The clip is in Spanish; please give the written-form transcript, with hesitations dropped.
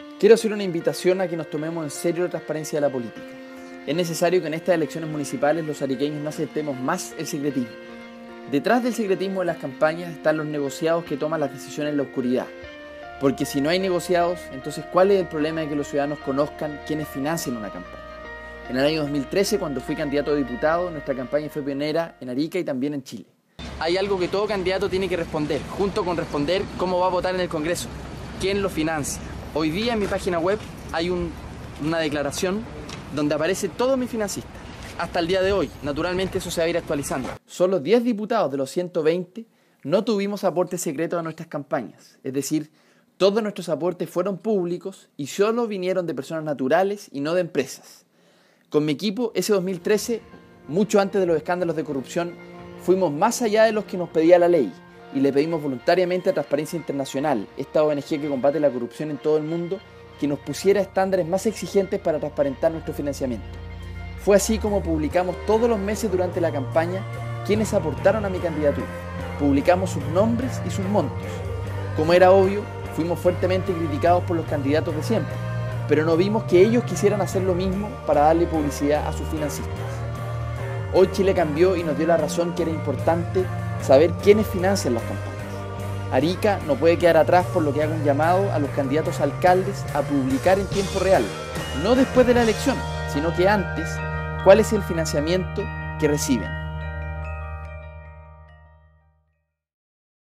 Quiero hacer una invitación a que nos tomemos en serio la transparencia de la política. Es necesario que en estas elecciones municipales los ariqueños no aceptemos más el secretismo. Detrás del secretismo de las campañas están los negociados que toman las decisiones en la oscuridad. Porque si no hay negociados, entonces ¿cuál es el problema de que los ciudadanos conozcan quiénes financian una campaña? En el año 2013, cuando fui candidato a diputado, nuestra campaña fue pionera en Arica y también en Chile. Hay algo que todo candidato tiene que responder, junto con responder cómo va a votar en el Congreso, quién lo financia. Hoy día en mi página web hay una declaración donde aparece todo mi financista. Hasta el día de hoy, naturalmente eso se va a ir actualizando. Solo 10 diputados de los 120 no tuvimos aportes secretos a nuestras campañas. Es decir, todos nuestros aportes fueron públicos y solo vinieron de personas naturales y no de empresas. Con mi equipo, ese 2013, mucho antes de los escándalos de corrupción, fuimos más allá de los que nos pedía la ley y le pedimos voluntariamente a Transparencia Internacional, esta ONG que combate la corrupción en todo el mundo, que nos pusiera estándares más exigentes para transparentar nuestro financiamiento. Fue así como publicamos todos los meses durante la campaña quienes aportaron a mi candidatura. Publicamos sus nombres y sus montos. Como era obvio, fuimos fuertemente criticados por los candidatos de siempre, pero no vimos que ellos quisieran hacer lo mismo para darle publicidad a sus financistas. Hoy Chile cambió y nos dio la razón que era importante saber quiénes financian las campañas. Arica no puede quedar atrás, por lo que hago un llamado a los candidatos a alcaldes a publicar en tiempo real, no después de la elección, sino que antes, cuál es el financiamiento que reciben.